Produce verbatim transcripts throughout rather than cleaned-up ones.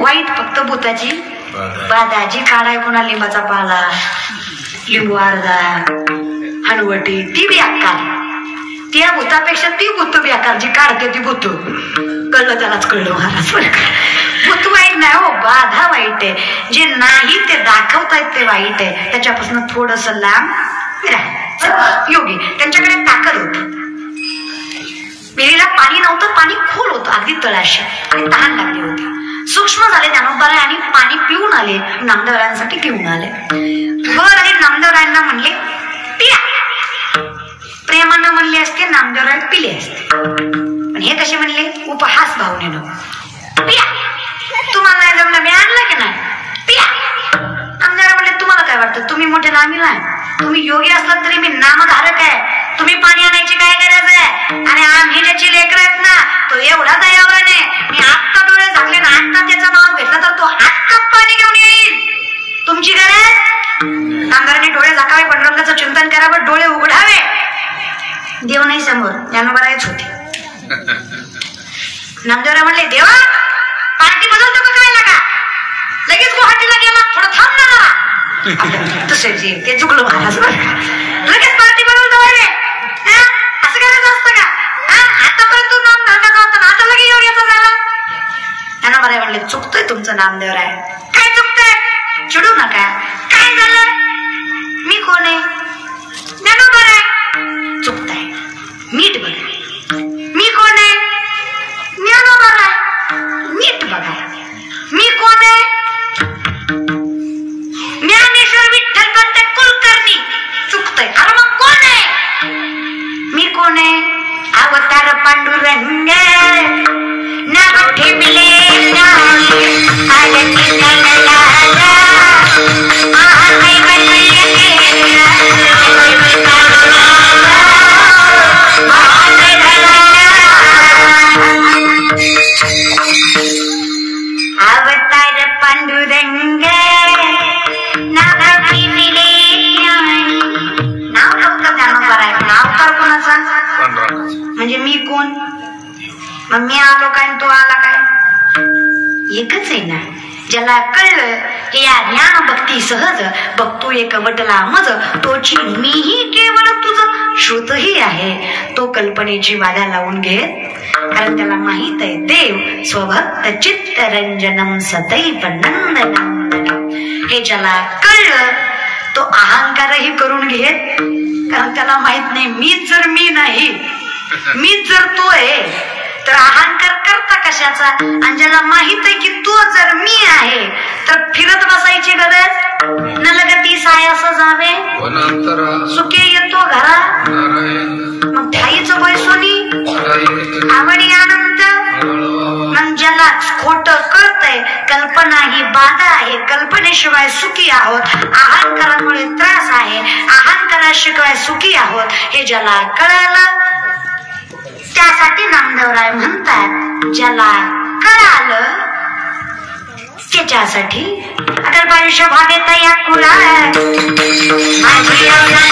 वाईट फक्त भूताची बाधा जी काढाय कोणा लिंबाचा पाला लिंबू अर्धा हनुवटी ती बी अक्काल त्या भूतापेक्षा ती भूत बी अक्काल जी काढते ती भूत कळलं त्यालाच कळलं महाराज भूत वाईट नाही हो बाधा वाईट आहे जे नाही ते दाखवतायत ते वाईट आहे त्याच्यापासून थोडस लांब राहा योगी त्यांच्याकडे ताकद होती विहिरीला पाणी नव्हतं पाणी खोल होतं अगदी तळाशी आणि तहान लागली होती सूक्ष्म झाले ज्ञानोबाराय आणि पाणी पिऊन आले नामदेवरायांसाठी घेऊन आले वर आणि नामदेवरायांना म्हणले पिया प्रेमानं म्हणले असते नामदेवराय पिले असते पण हे कसे म्हणले उपहास भावनेनं पिया तुम्हाला नाही जमलं मी आणलं की नाही पिया नामदेवराय म्हणले तुम्हाला काय वाटतं तुम्ही मोठे नामी नाही तुम्ही योगी असलात तरी मी नामधारक आहे तुम्ही पाणी आणायची काय गरज आहे आणि आम्ही ज्याची लेकर आहेत ना तो एवढा दयावान आहे मी आत्ता डोळे झाकले ना आत्ता त्याचं नाव घेतलं तर तो आत्ता पाणी घेऊन येईल तुमची गरज नामदारांनी डोळे झाकावे पांडुरंगाचं चिंतन करावं डोळे उघडावे देव नाही समोर ज्ञानोबारायच होते नामदेवराय म्हणले देवा पार्टी बदलतो का काय लागा लगेच गुवाहाटीला गेला थोडं थांब ना तसे ते चुकलं महाराज लगेच पार्टी बदलतो रे असं करायचं असतं का आतापर्यंत तू नाम धरण्याचा होता ना आता लगे योग्याचा झाला त्यांना बरं म्हणले चुकतोय तुमचं नामदेवराय काय चुकतंय चिडू नका काय झालं मी कोण आहे ज्ञानोबाराय चुकताय नीट बघा मी कोण आहे ज्ञानोबाराय नीट बघा मी कोण आहे ज्ञानेश्वर विठ्ठल पंत कुलकर्णी चुकतंय अरे मग कोण आहे मी कोण आहे अवतार पांडुरंग नाव ठेवले अवतार पांडुरंग नाव ठेवले नाव फक्त ज्ञानोबाराय अवतार कोणाचा म्हणजे मी कोण मग मी आलो काय तो आला काय एकच आहे ना ज्याला कळलं की या ज्ञान भक्ती सहज बघतो एक वटला मज तोची मीही केवळ तुझं श्रुतही आहे तो कल्पनेची वादा लावून घेत कारण त्याला माहित आहे देव स्वभक्त चित्तरंजनम सदैव नंदनंदनम हे ज्याला कळलं तो अहंकारही करून घेत कारण त्याला माहित नाही मीच जर मी नाही मीच जर तो आहे तर अहंकार करता कशाचा आणि ज्याला माहित आहे की तो जर मी आहे तर फिरत बसायची गरज न लगती साय असं जावे सुखे येतो घरा मग ठाईचं बैसोनी आवडी आनंद मग ज्याला खोट कळतंय कल्पना ही बाधा आहे कल्पनेशिवाय सुखी आहोत अहंकारामुळे त्रास आहे अहंकाराशिवाय सुखी आहोत हे ज्याला कळालं त्यासाठी नामदेवराय म्हणतात ज्याला कळालं त्याच्यासाठी अगर बायुष्य भावे तया कुला माझी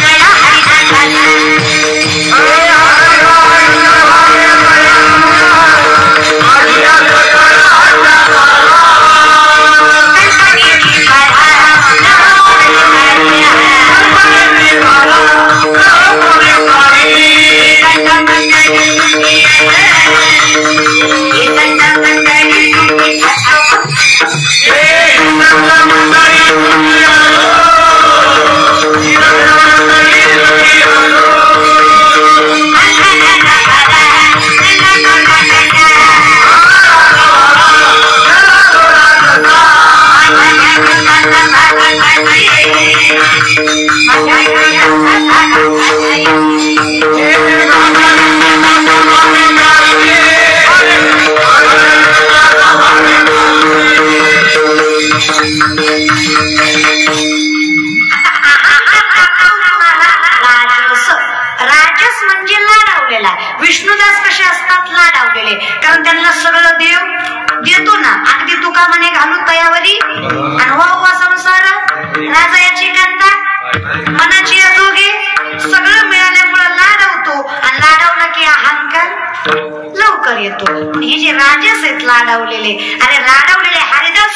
विष्णुदास कसे असतात लाडावलेले कारण त्यांना सगळं देव देतो ना अगदी तुका म्हणे घालू तयावरी अनुभवा संसार राजाची कांता मनाची जोगे सगळं मिळाल्यामुळे लाडवतो आणि लाडवला की अहंकार लवकर येतो. पण हे जे राजस आहेत लाडवलेले अरे लाडवलेले हरिदास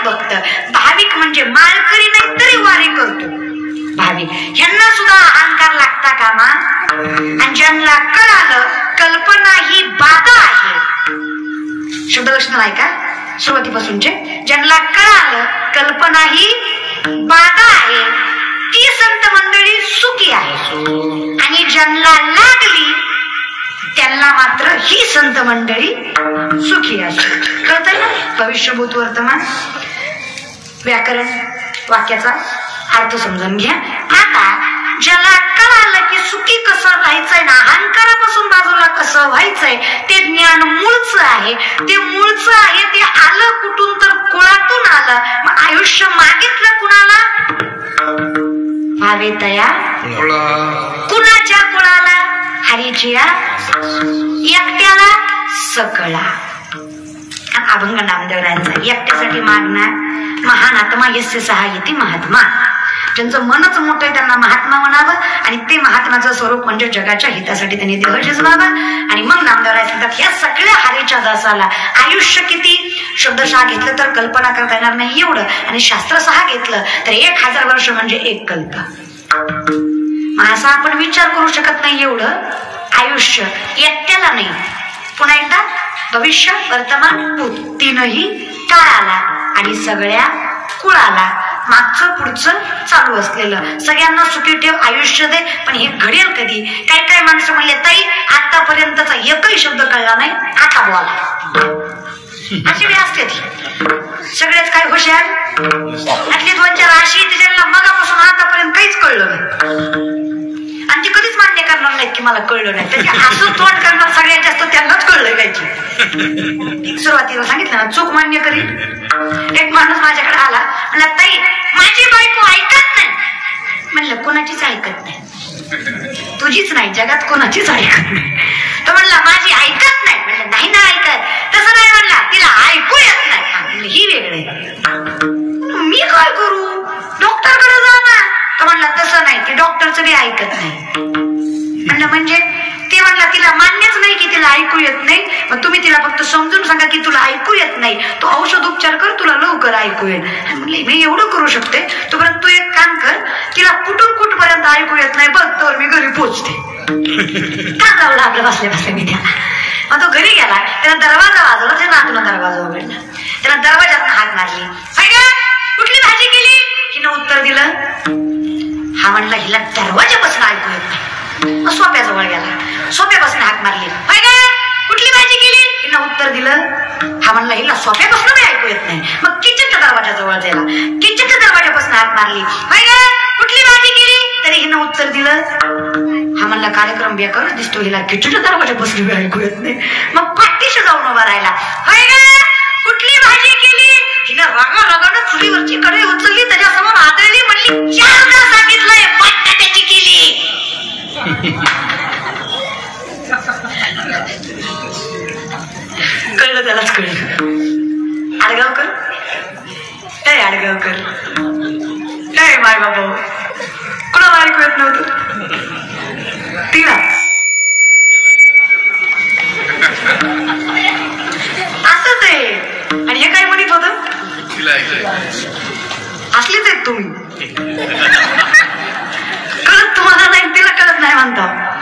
भक्त. भाविक म्हणजे माळकरी नाही तरी वारी करतो भाविक. ह्यांना सुद्धा अहंकार लागता कामा. आणि ज्यांना कळालं कल्पना ही बाधा आहे, शब्दलक्षण आहे का सुरुवातीपासूनचे, ज्यांना कळालं कल्पना ही बाधा आहे ती संत मंडळी सुखी आहे. आणि ज्यांना लागली त्यांना मात्र ही संत मंडळी सुखी असते. कळतंय ना भविष्यभूत वर्तमान व्याकरण वाक्याचा अर्थ समजून घ्या. आता ज्याला कळालं की सुखी कसं राहायचंय ना, अहंकारापासून बाजूला कसं व्हायचंय, ते ज्ञान मूळचं आहे. ते मूळचं आहे ते आलं कुठून तर कुळातून आलं. मग आयुष्य मागितलं कुणाला? भावे तया कुणाच्या कुळाला? हरीचिया एकट्याला सकळा. अभंग नामदेवरायांचा एकट्यासाठी मागणार महान आत्मा यस्य सहाय्यती महात्मा. ज्यांचं मनच मोठं आहे त्यांना महात्मा म्हणावं आणि ते महात्म्याचं स्वरूप म्हणजे जगाच्या हितासाठी त्यांनी देह शिजवावं. आणि मग नामदेवराय सांगतात ह्या सगळ्या हारीच्या दासाला आयुष्य किती? शब्दशः घेतलं तर कल्पना करता येणार नाही एवढं, आणि शास्त्रशः घेतलं तर एक हजार वर्ष म्हणजे एक कल्प. मग असा आपण विचार करू शकत नाही एवढं आयुष्य एकट्याला नाही. पुन्हा एकदा भविष्य वर्तमान भूत तीनही काळाला आणि सगळ्या कुळाला मागचं पुढचं चालू असलेलं सगळ्यांना सुखी ठेव आयुष्य दे. पण हे घडेल कधी? काही काही माणसं म्हणले ताई आतापर्यंतचा एकही शब्द कळला नाही आता बोला, अशी वेळ असते ती. सगळेच काय हुशार आतली दोन चार अशी ज्यांना मगापासून आतापर्यंत काहीच कळलं नाही आणि ती कधीच मान्य करणार नाहीत की मला कळलं नाही. त्याची असं तोंड करणार सगळ्यात जास्त त्यांनाच कळलं पाहिजे. सुरुवातीला सांगितलं ना चूक मान्य करील. एक माणूस माझ्याकडे आला म्हणला ताई माझी बायको ऐकत नाही. म्हणलं कोणाचीच ऐकत नाही, तुझीच नाही जगात कोणाचीच ऐकत नाही. तो म्हणला माझी ऐकत नाही. म्हणलं नाही ना ऐकत. तसं नाही म्हणला तिला ऐकू येत नाही. ही वेगळे मी काय करू? डॉक्टरकडे जा ना. तो म्हणला तसं नाही ते डॉक्टरचं बी ऐकत नाही. म्हणलं म्हणजे? ते म्हणला तिला मान्यच नाही की तिला ऐकू येत नाही. मग तुम्ही तिला फक्त समजून सांगा की तुला ऐकू येत नाही, तो औषध उपचार कर तुला लवकर ऐकू येईल. म्हणले मी एवढं करू शकते. तोपर्यंत तू एक काम कर, तिला कुठून कुठपर्यंत ऐकू येत नाही बघ तर मी घरी पोहोचते. का जाऊ लागलं बसल्या बसल्या मी त्याला. मग तो घरी गेला, त्याला दरवाजा वाजवला, त्या नातूला दरवाजा उघडला. त्याला दरवाजात हाक मारली, कुठली भाजी केली? हिनं उत्तर दिलं. हा म्हणला हिला दरवाजापासून ऐकू येत नाही. मग सोप्याजवळ गेला, सोप्यापासून हाक मारली, कुठली भाजी केली? हिनं उत्तर दिलं. हा म्हणला हिला सोप्यापासून बी ऐकू येत नाही. मग किचनच्या दरवाजाजवळ गेला, किचनच्या दरवाजापासून हाक मारली, कुठली भाजी केली? तरी हिनं उत्तर दिलं. हा म्हणला कार्यक्रम बेकारच दिसतो, हिला किचनच्या दरवाजापासून बी ऐकू येत नाही. मग पाठीशी जाऊन उभा राहिला, कुठली भाजी केली? हिनं रगा रगानं चुलीवरची कढई उचलली, त्याच्यासमोर आदळली, म्हणली चारदा सांगितलंय बटाट्याची केली. कळलं त्यालाच कळलं. आडगावकर काय आडगावकर काय माय बाबा कुणाला ऐकू येत नव्हतं तिला. असंच आहे. आणि हे काय म्हणत होत? असलीच आहेत तुम्ही. कळत तुम्हाला नाही, तिला कळत नाही म्हणता.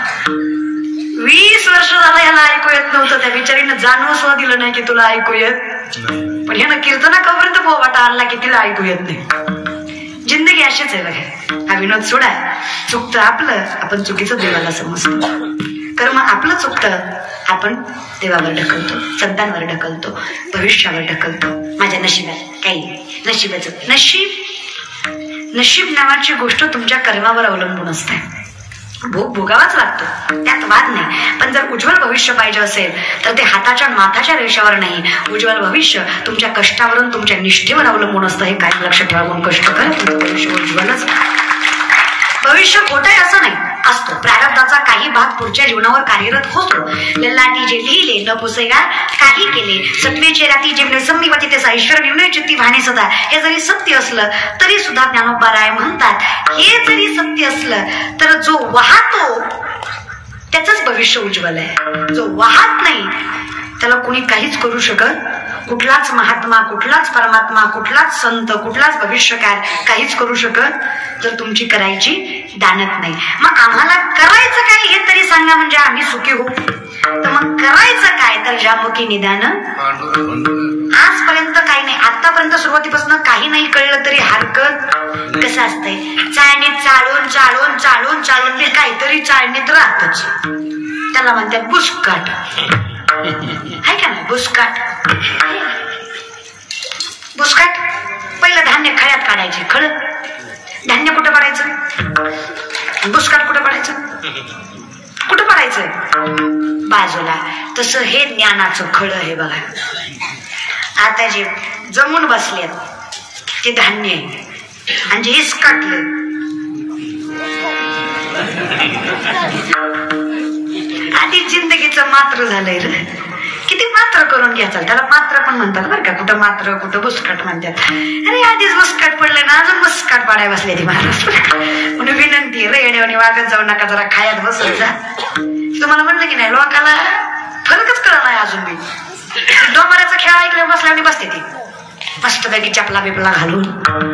वीस वर्ष झाला याला ऐकू येत नव्हतं. त्या बिचारीनं जाणवं सुद्धा दिलं नाही की तुला ऐकू येत. पण ह्यानं कीर्तना कबरीत बोबाटा आणला की तिला ऐकू येत नाही. जिंदगी अशीच आहे बघा. हा विनोद सोडा. चुकतं आपलं, आपण चुकीचं देवाला समजतो. कर्म आपलं चुकतं, आपण देवावर ढकलतो, संतांवर ढकलतो, भविष्यावर ढकलतो. माझ्या नशिबात काही नशिबाचं नशीब नशीब नावाची गोष्ट तुमच्या कर्मावर अवलंबून असते. भोग भोगावाच लागतो, त्यात वाद नाही. पण जर उज्ज्वल भविष्य पाहिजे असेल तर ते हाताच्या माथाच्या रेषावर नाही. उज्ज्वल भविष्य तुमच्या कष्टावरून तुमच्या निष्ठेवर अवलंबून असतं. हे कायम लक्षात ठेवा. म्हणून कष्ट करा, तुमचं भविष्य उज्ज्वलच. भविष्य खोटं आहे असं नाही, असतो. प्रारब्धाचा काही भाग पुढच्या जीवनावर कार्यरत होतो. ललाटी जे लिहिले न पुसेगार काही केले, सत्वेचे राती जेवणे संमिवती त्याचा ऐश्वर निर्णय चित्ती भाणे सदा. हे जरी सत्य असलं तरी सुद्धा ज्ञानोबा राय म्हणतात, हे जरी सत्य असलं तर जो वाहतो त्याचंच भविष्य उज्ज्वल आहे. जो वाहत नाही त्याला कुणी काहीच करू शकत, कुठलाच महात्मा, कुठलाच परमात्मा, कुठलाच संत, कुठलाच भविष्यकार काहीच करू शकत जर तुमची करायची दानत नाही. मग आम्हाला करायचं काय हे तरी सांगा, म्हणजे आम्ही सुखी होऊ. तर मग करायचं काय, तर ज्यामुखी निदान आजपर्यंत काही नाही, आतापर्यंत सुरुवातीपासून काही नाही कळलं तरी हरकत. कसं असतंय, चाळणीत चाळून चाळून चाळून चाळून मी काहीतरी चाळणीत राहतच, त्याला म्हणतात बुसकाट. आहे का नाही बुसकाट? बुसकाट पहिलं धान्य खळ्यात काढायचे, खळ धान्य कुठं पडायचं, बुसकाट कुठं पडायचं, कुठं पडायचं बाजूला. तसं हे ज्ञानाचं खळ आहे बघा. आता जे जमून बसलेत ते धान्य आणि जे इसकाटलं आधी जिंदगीचं मात्र झालंय रे. किती मात्र करून घ्यायचं, त्याला मात्र पण म्हणतात बरं का, कुठं मात्र कुठं बुसकाट म्हणतात. अरे आधीच बुसकाट पडलं ना, अजून बुसकाट पाडाय बसले ती महाराज. म्हणून विनंती रे येण्यावानी वागत जाऊ नका, जरा खायात बसत जा. तुम्हाला म्हणलं की नाही, लोकाला फरकच कळत नाही अजून. मी डोंबराचा खेळ ऐकलं बसल्याने बसते ती मस्तपैकी चपला बिपला घालून.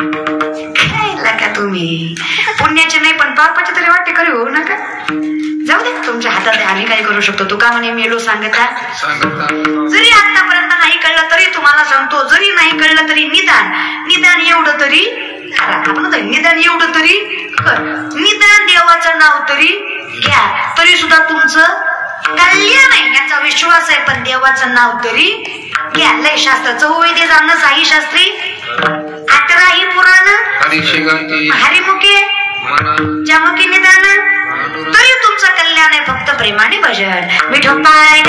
खायला का तुम्ही पुण्याचे नाही पण पापाचे तरी वाटते खरी होऊ नका. जाऊ दे तुमच्या हातात आहे, आम्ही काय करू शकतो. तुका म्हणे मेलो सांगता, जरी आतापर्यंत नाही कळलं तरी तुम्हाला सांगतो, जरी नाही कळलं तरी निदान निदान एवढं तरी करा. आपण निदान एवढं तरी कर, निदान देवाचं नाव तरी घ्या, तरी सुद्धा तुमचं कल्याण आहे याचा विश्वास आहे. पण देवाचं नाव तरी घ्या. लय शास्त्र चौवेदे जाणं, साई शास्त्री, अठराही पुराण, हरिमुखे, ज्यामुखी निदान, तरी तुमचं कल्याण आहे. फक्त प्रेमाने भजन विठोबाय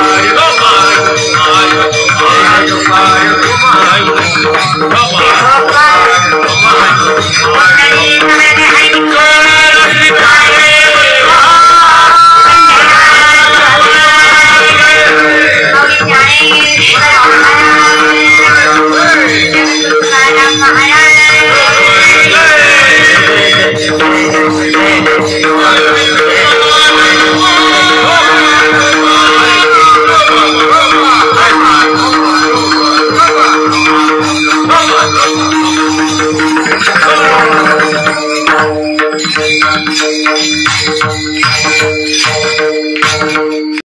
Bye-bye.